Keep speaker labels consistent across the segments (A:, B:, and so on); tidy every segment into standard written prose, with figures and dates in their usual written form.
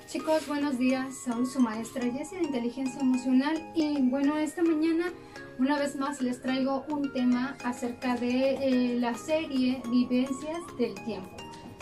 A: Chicos, buenos días. Soy su maestra Jessie de Inteligencia Emocional y bueno, esta mañana una vez más les traigo un tema acerca de la serie Vivencias del Tiempo.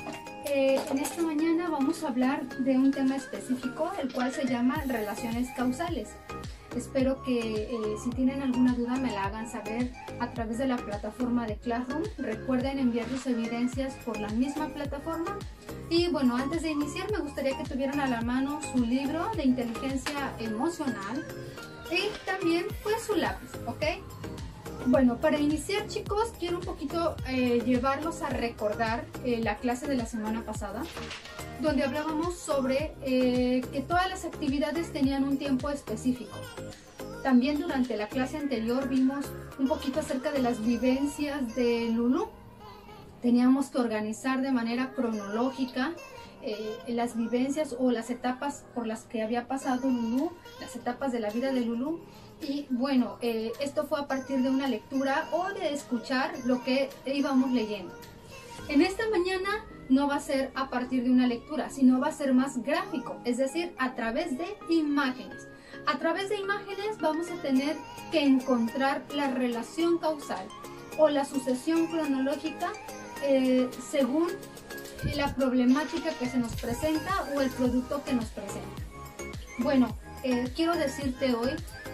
A: En esta mañana vamos a hablar de un tema específico, el cual se llama relaciones causales. Espero que si tienen alguna duda me la hagan saber a través de la plataforma de Classroom. Recuerden enviar sus evidencias por la misma plataforma. Y bueno, antes de iniciar me gustaría que tuvieran a la mano su libro de inteligencia emocional y también pues su lápiz, ¿ok? Bueno, para iniciar, chicos, quiero un poquito llevarlos a recordar la clase de la semana pasada, donde hablábamos sobre que todas las actividades tenían un tiempo específico. También durante la clase anterior vimos un poquito acerca de las vivencias de Lulu. Teníamos que organizar de manera cronológica las vivencias o las etapas por las que había pasado Lulu, las etapas de la vida de Lulu. Y bueno, esto fue a partir de una lectura o de escuchar lo que íbamos leyendo. En esta mañana no va a ser a partir de una lectura, sino va a ser más gráfico, es decir, a través de imágenes. A través de imágenes vamos a tener que encontrar la relación causal o la sucesión cronológica según la problemática que se nos presenta o el producto que nos presenta. Bueno, quiero decirte hoy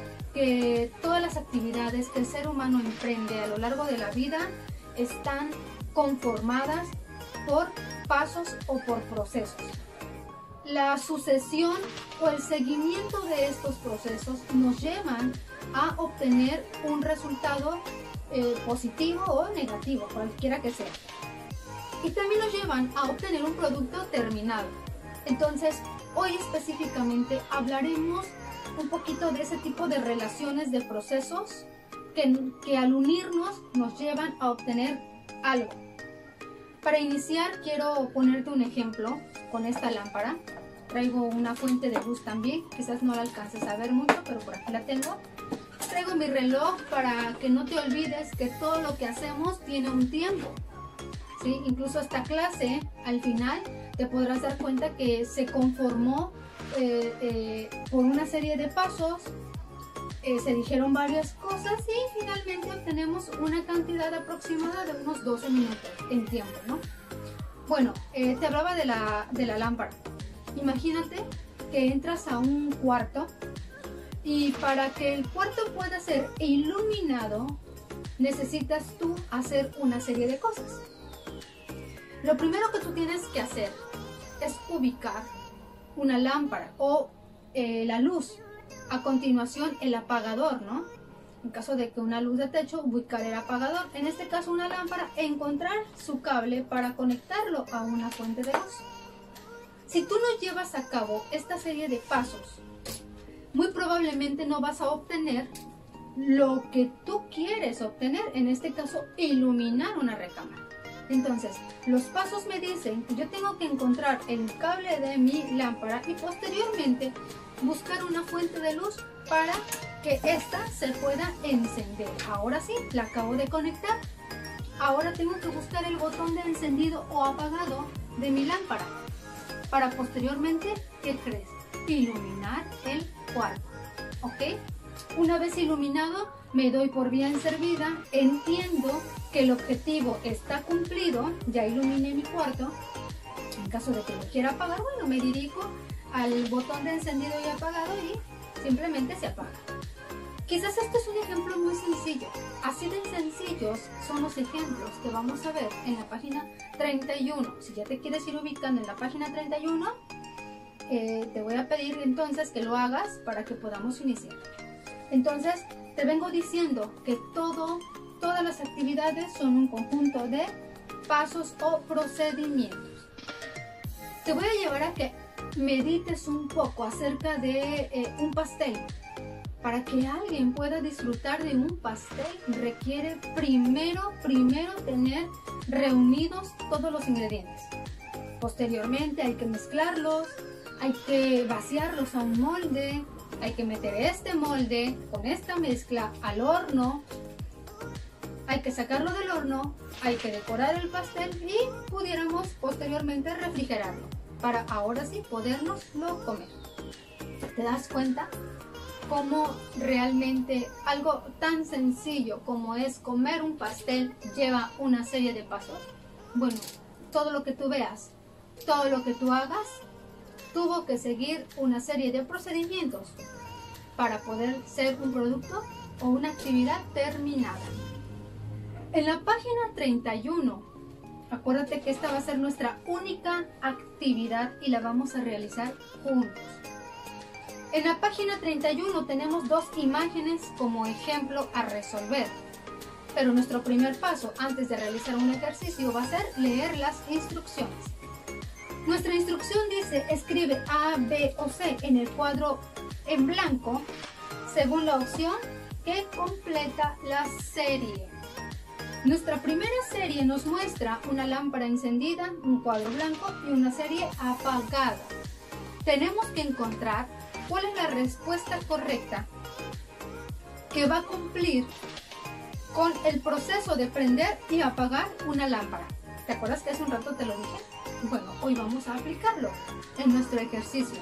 A: que todas las actividades que el ser humano emprende a lo largo de la vida están conformadas por pasos o por procesos. La sucesión o el seguimiento de estos procesos nos llevan a obtener un resultado positivo o negativo, cualquiera que sea. Y también nos llevan a obtener un producto terminado. Entonces, hoy específicamente hablaremos un poquito de ese tipo de relaciones de procesos que al unirnos nos llevan a obtener algo. Para iniciar quiero ponerte un ejemplo con esta lámpara. Traigo una fuente de luz también, quizás no la alcances a ver mucho, pero por aquí la tengo. Traigo mi reloj para que no te olvides que todo lo que hacemos tiene un tiempo. ¿Sí? Incluso esta clase, al final, te podrás dar cuenta que se conformó por una serie de pasos, se dijeron varias cosas y finalmente obtenemos una cantidad aproximada de unos 12 minutos en tiempo, ¿no? Bueno, te hablaba de la lámpara. Imagínate que entras a un cuarto y para que el cuarto pueda ser iluminado necesitas tú hacer una serie de cosas. Lo primero que tú tienes que hacer es ubicar una lámpara o la luz. A continuación el apagador, ¿no? En caso de que una luz de techo, ubicar el apagador. En este caso una lámpara, encontrar su cable para conectarlo a una fuente de luz. Si tú no llevas a cabo esta serie de pasos, muy probablemente no vas a obtener lo que tú quieres obtener. En este caso, iluminar una recámara. Entonces, los pasos me dicen que yo tengo que encontrar el cable de mi lámpara y posteriormente buscar una fuente de luz para que ésta se pueda encender. Ahora sí, la acabo de conectar. Ahora tengo que buscar el botón de encendido o apagado de mi lámpara para posteriormente, ¿qué crees? Iluminar el cuarto, ¿ok? Una vez iluminado, me doy por bien servida, entiendo que el objetivo está cumplido, ya iluminé mi cuarto. En caso de que lo quiera apagar, bueno, me dirijo al botón de encendido y apagado y simplemente se apaga. Quizás este es un ejemplo muy sencillo. Así de sencillos son los ejemplos que vamos a ver en la página 31. Si ya te quieres ir ubicando en la página 31, te voy a pedir entonces que lo hagas para que podamos iniciar. Entonces, te vengo diciendo que todas las actividades son un conjunto de pasos o procedimientos. Te voy a llevar a que medites un poco acerca de un pastel. Para que alguien pueda disfrutar de un pastel requiere primero tener reunidos todos los ingredientes. Posteriormente hay que mezclarlos, hay que vaciarlos a un molde, hay que meter este molde con esta mezcla al horno, hay que sacarlo del horno, hay que decorar el pastel y pudiéramos posteriormente refrigerarlo. para ahora sí podernoslo comer. ¿Te das cuenta cómo realmente algo tan sencillo como es comer un pastel lleva una serie de pasos? Bueno, todo lo que tú veas, todo lo que tú hagas, tuvo que seguir una serie de procedimientos para poder ser un producto o una actividad terminada. En la página 31, acuérdate que esta va a ser nuestra única actividad y la vamos a realizar juntos. En la página 31 tenemos dos imágenes como ejemplo a resolver. Pero nuestro primer paso antes de realizar un ejercicio va a ser leer las instrucciones. Nuestra instrucción dice: escribe A, B o C en el cuadro en blanco según la opción que completa la serie. Nuestra primera serie nos muestra una lámpara encendida, un cuadro blanco y una serie apagada. Tenemos que encontrar cuál es la respuesta correcta que va a cumplir con el proceso de prender y apagar una lámpara. ¿Te acuerdas que hace un rato te lo dije? Bueno, hoy vamos a aplicarlo en nuestro ejercicio.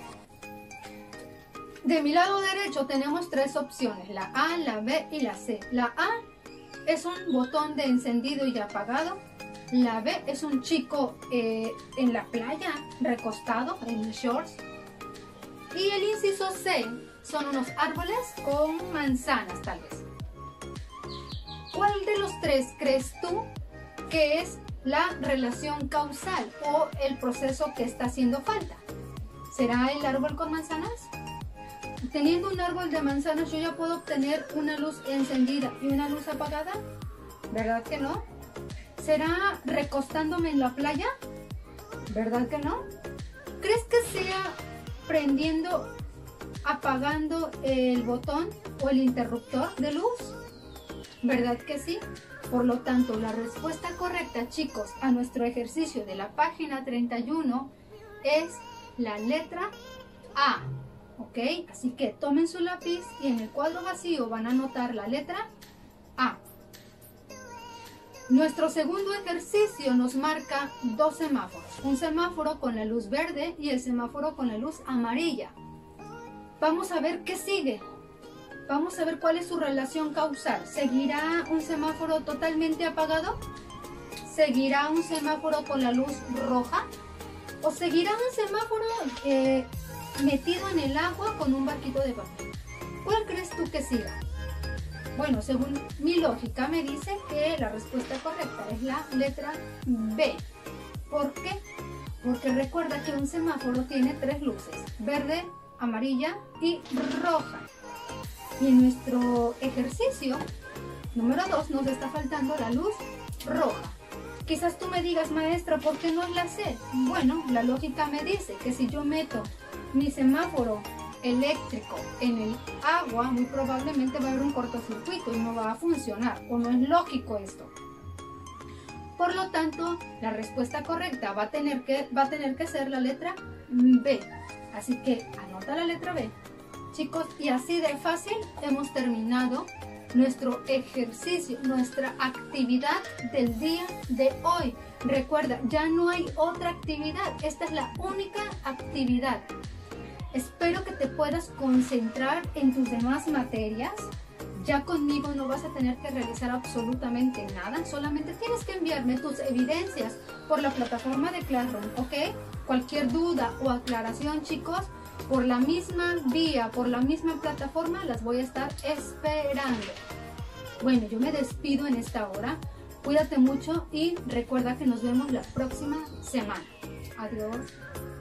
A: De mi lado derecho tenemos tres opciones, la A, la B y la C. La A es un botón de encendido y apagado. La B es un chico en la playa, recostado en shorts. Y el inciso C son unos árboles con manzanas, tal vez. ¿Cuál de los tres crees tú que es la relación causal o el proceso que está haciendo falta? ¿Será el árbol con manzanas? Teniendo un árbol de manzanas, ¿yo ya puedo obtener una luz encendida y una luz apagada? ¿Verdad que no? ¿Será recostándome en la playa? ¿Verdad que no? ¿Crees que sea prendiendo, apagando el botón o el interruptor de luz? ¿Verdad que sí? Por lo tanto, la respuesta correcta, chicos, a nuestro ejercicio de la página 31 es la letra A. ¿Ok? Así que tomen su lápiz y en el cuadro vacío van a anotar la letra A. Nuestro segundo ejercicio nos marca dos semáforos. Un semáforo con la luz verde y el semáforo con la luz amarilla. Vamos a ver qué sigue. Vamos a ver cuál es su relación causal. ¿Seguirá un semáforo totalmente apagado? ¿Seguirá un semáforo con la luz roja? ¿O seguirá un semáforo metido en el agua con un barquito de papel? ¿Cuál crees tú que siga? Bueno, según mi lógica me dice que la respuesta correcta es la letra B. ¿Por qué? Porque recuerda que un semáforo tiene tres luces: verde, amarilla y roja. Y en nuestro ejercicio número 2 nos está faltando la luz roja. Quizás tú me digas: maestra, ¿por qué no es la C? Bueno, la lógica me dice que si yo meto mi semáforo eléctrico en el agua, muy probablemente va a haber un cortocircuito y no va a funcionar, o no es lógico esto. Por lo tanto, la respuesta correcta va a tener que ser la letra B. Así que anota la letra B. Chicos, y así de fácil hemos terminado nuestro ejercicio, nuestra actividad del día de hoy. Recuerda, ya no hay otra actividad, esta es la única actividad. Espero que te puedas concentrar en tus demás materias. Ya conmigo no vas a tener que realizar absolutamente nada, solamente tienes que enviarme tus evidencias por la plataforma de Classroom, ¿ok? Cualquier duda o aclaración, chicos, por la misma vía, por la misma plataforma, las voy a estar esperando. Bueno, yo me despido en esta hora. Cuídate mucho y recuerda que nos vemos la próxima semana. Adiós.